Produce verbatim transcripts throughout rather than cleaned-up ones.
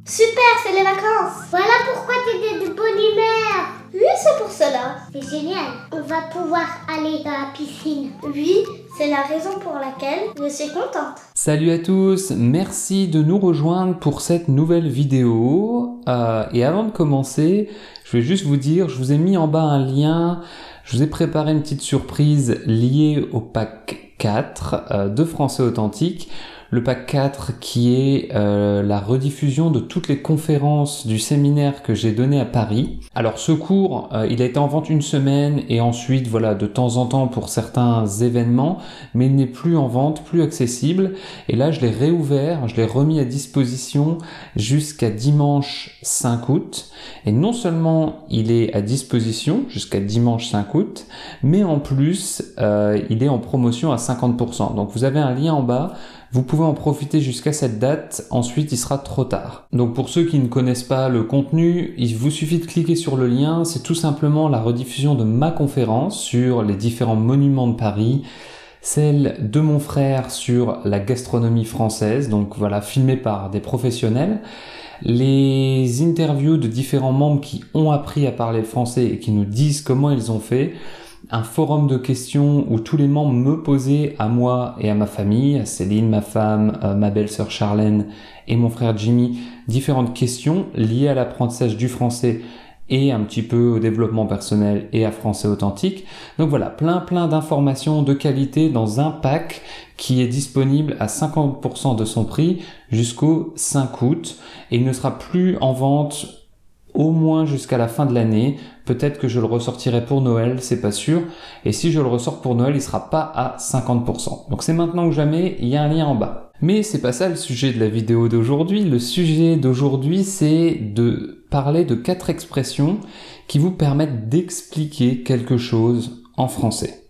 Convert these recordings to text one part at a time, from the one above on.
Super, c'est les vacances. Voilà pourquoi t'es de bonne humeur. Oui, c'est pour cela. C'est génial. On va pouvoir aller dans la piscine. Oui, c'est la raison pour laquelle je suis contente. Salut à tous, merci de nous rejoindre pour cette nouvelle vidéo. Euh, et avant de commencer, je vais juste vous dire, je vous ai mis en bas un lien. Je vous ai préparé une petite surprise liée au pack quatre euh, de Français Authentique. Le pack quatre qui est euh, la rediffusion de toutes les conférences du séminaire que j'ai donné à Paris. Alors ce cours, euh, il a été en vente une semaine et ensuite voilà de temps en temps pour certains événements, mais il n'est plus en vente, plus accessible. Et là je l'ai réouvert, je l'ai remis à disposition jusqu'à dimanche cinq août. Et non seulement il est à disposition jusqu'à dimanche cinq août, mais en plus euh, il est en promotion à cinquante pour cent. Donc vous avez un lien en bas. Vous pouvez en profiter jusqu'à cette date, ensuite il sera trop tard. Donc pour ceux qui ne connaissent pas le contenu, il vous suffit de cliquer sur le lien, c'est tout simplement la rediffusion de ma conférence sur les différents monuments de Paris, celle de mon frère sur la gastronomie française, donc voilà, filmée par des professionnels, les interviews de différents membres qui ont appris à parler le français et qui nous disent comment ils ont fait, un forum de questions où tous les membres me posaient à moi et à ma famille, à Céline, ma femme, euh, ma belle-sœur Charlène et mon frère Jimmy, différentes questions liées à l'apprentissage du français et un petit peu au développement personnel et à Français Authentique. Donc voilà, plein plein d'informations de qualité dans un pack qui est disponible à cinquante pour cent de son prix jusqu'au cinq août et il ne sera plus en vente au moins jusqu'à la fin de l'année. Peut-être que je le ressortirai pour Noël, c'est pas sûr. Et si je le ressors pour Noël, il sera pas à cinquante pour cent. Donc c'est maintenant ou jamais, il y a un lien en bas. Mais c'est pas ça le sujet de la vidéo d'aujourd'hui. Le sujet d'aujourd'hui, c'est de parler de quatre expressions qui vous permettent d'expliquer quelque chose en français.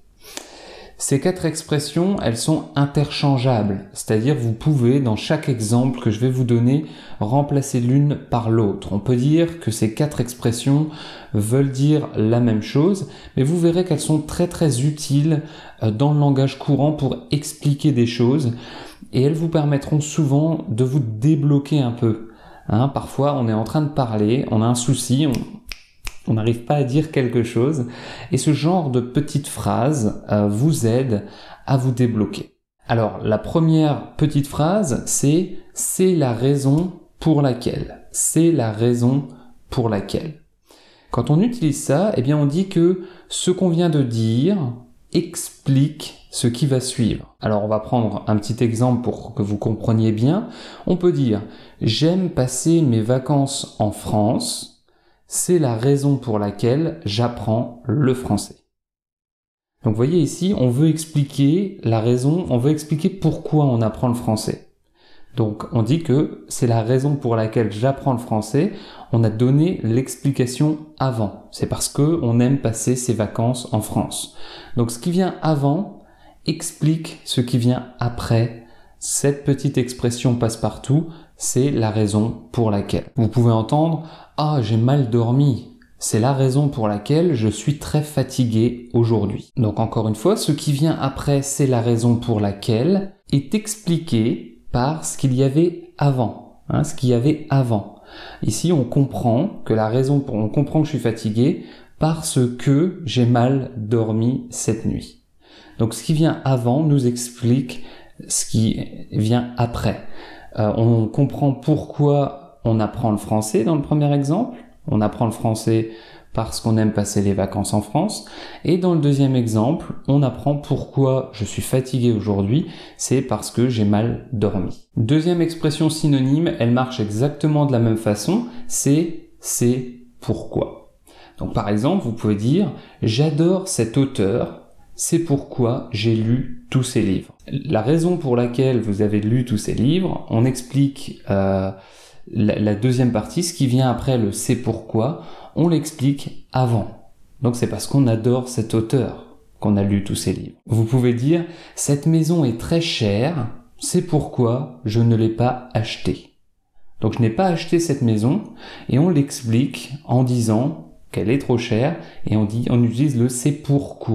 Ces quatre expressions, elles sont interchangeables, c'est-à-dire vous pouvez, dans chaque exemple que je vais vous donner, remplacer l'une par l'autre. On peut dire que ces quatre expressions veulent dire la même chose, mais vous verrez qu'elles sont très très utiles dans le langage courant pour expliquer des choses, et elles vous permettront souvent de vous débloquer un peu. Hein, parfois, on est en train de parler, on a un souci, on... on n'arrive pas à dire quelque chose, et ce genre de petites phrases euh, vous aide à vous débloquer. Alors, la première petite phrase, c'est « c'est la raison pour laquelle ». C'est la raison pour laquelle. Quand on utilise ça, eh bien on dit que ce qu'on vient de dire explique ce qui va suivre. Alors, on va prendre un petit exemple pour que vous compreniez bien. On peut dire « j'aime passer mes vacances en France ». C'est la raison pour laquelle j'apprends le français. Donc vous voyez ici, on veut expliquer la raison, on veut expliquer pourquoi on apprend le français. Donc on dit que c'est la raison pour laquelle j'apprends le français, on a donné l'explication avant. C'est parce que on aime passer ses vacances en France. Donc ce qui vient avant explique ce qui vient après. Cette petite expression passe-partout, c'est la raison pour laquelle. Vous pouvez entendre « Ah, j'ai mal dormi ». C'est la raison pour laquelle je suis très fatigué aujourd'hui. Donc encore une fois, ce qui vient après, c'est la raison pour laquelle est expliqué par ce qu'il y avait avant. Hein, ce qu'il y avait avant. Ici, on comprend que la raison pour, on comprend que je suis fatigué parce que j'ai mal dormi cette nuit. Donc ce qui vient avant nous explique ce qui vient après. Euh, on comprend pourquoi on apprend le français dans le premier exemple. On apprend le français parce qu'on aime passer les vacances en France. Et dans le deuxième exemple, on apprend pourquoi je suis fatigué aujourd'hui. C'est parce que j'ai mal dormi. Deuxième expression synonyme, elle marche exactement de la même façon. C'est « c'est pourquoi ». Donc par exemple, vous pouvez dire « j'adore cet auteur ». C'est pourquoi j'ai lu tous ces livres. La raison pour laquelle vous avez lu tous ces livres, on explique euh, la, la deuxième partie, ce qui vient après le « c'est pourquoi », on l'explique avant. Donc c'est parce qu'on adore cet auteur qu'on a lu tous ces livres. Vous pouvez dire « cette maison est très chère, c'est pourquoi je ne l'ai pas achetée ». Donc je n'ai pas acheté cette maison et on l'explique en disant qu'elle est trop chère et on dit, on utilise le « c'est pourquoi ».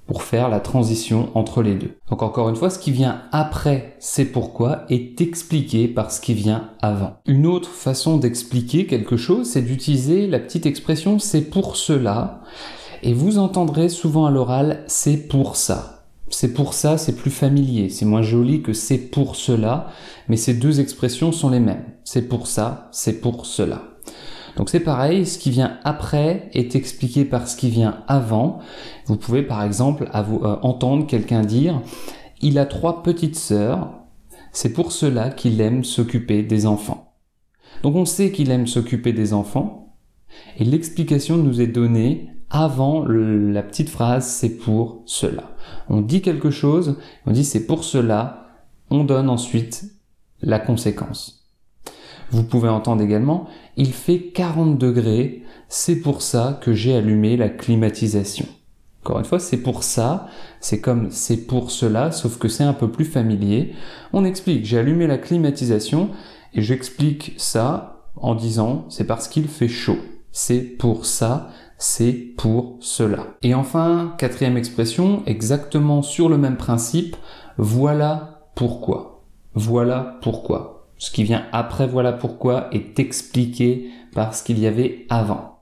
pour faire la transition entre les deux. Donc encore une fois, ce qui vient après c'est pourquoi est expliqué par ce qui vient avant. Une autre façon d'expliquer quelque chose, c'est d'utiliser la petite expression c'est pour cela, et vous entendrez souvent à l'oral c'est pour ça. C'est pour ça, c'est plus familier, c'est moins joli que c'est pour cela, mais ces deux expressions sont les mêmes. C'est pour ça, c'est pour cela. Donc c'est pareil, ce qui vient après est expliqué par ce qui vient avant. Vous pouvez par exemple euh, entendre quelqu'un dire « Il a trois petites sœurs, c'est pour cela qu'il aime s'occuper des enfants. » Donc on sait qu'il aime s'occuper des enfants, et l'explication nous est donnée avant le, la petite phrase « c'est pour cela ». On dit quelque chose, on dit « c'est pour cela », on donne ensuite la conséquence. Vous pouvez entendre également « il fait quarante degrés, c'est pour ça que j'ai allumé la climatisation ». Encore une fois, c'est pour ça, c'est comme c'est pour cela, sauf que c'est un peu plus familier. On explique « j'ai allumé la climatisation » et j'explique ça en disant « c'est parce qu'il fait chaud ». C'est pour ça, c'est pour cela. Et enfin, quatrième expression, exactement sur le même principe, voilà pourquoi. Voilà pourquoi. Ce qui vient après voilà pourquoi est expliqué par ce qu'il y avait avant.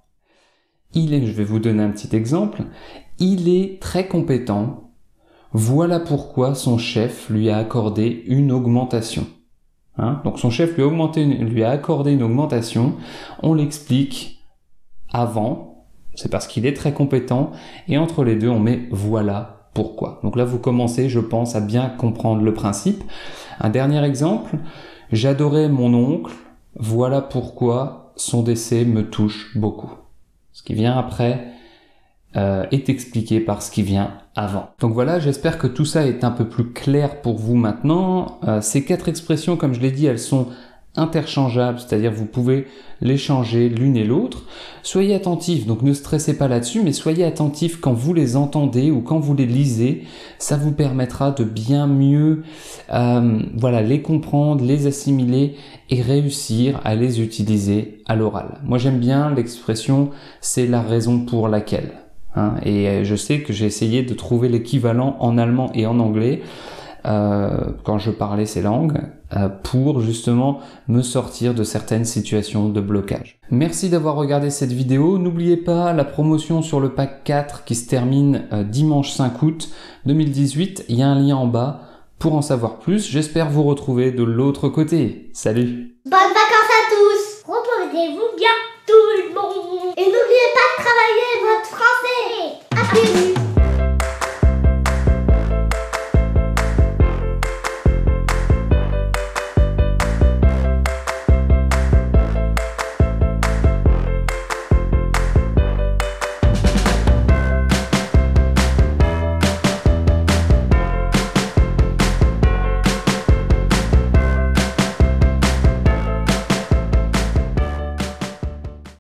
Il est, je vais vous donner un petit exemple, il est très compétent, voilà pourquoi son chef lui a accordé une augmentation. Hein? Donc son chef lui a, augmenté, lui a accordé une augmentation, on l'explique avant, c'est parce qu'il est très compétent, et entre les deux on met voilà pourquoi. Donc là vous commencez, je pense, à bien comprendre le principe. Un dernier exemple, j'adorais mon oncle, voilà pourquoi son décès me touche beaucoup. Ce qui vient après euh, est expliqué par ce qui vient avant. Donc voilà, j'espère que tout ça est un peu plus clair pour vous maintenant. Euh, ces quatre expressions, comme je l'ai dit, elles sont interchangeables, c'est-à-dire vous pouvez les changer l'une et l'autre. Soyez attentifs, donc ne stressez pas là-dessus, mais soyez attentifs quand vous les entendez ou quand vous les lisez, ça vous permettra de bien mieux euh, voilà, les comprendre, les assimiler et réussir à les utiliser à l'oral. Moi j'aime bien l'expression « c'est la raison pour laquelle hein, ». Et je sais que j'ai essayé de trouver l'équivalent en allemand et en anglais euh, quand je parlais ces langues, pour justement me sortir de certaines situations de blocage. Merci d'avoir regardé cette vidéo. N'oubliez pas la promotion sur le pack quatre qui se termine euh, dimanche cinq août deux mille dix-huit. Il y a un lien en bas pour en savoir plus. J'espère vous retrouver de l'autre côté. Salut! Bonnes vacances à tous! Reposez-vous bien tout le monde! Et n'oubliez pas de travailler votre français!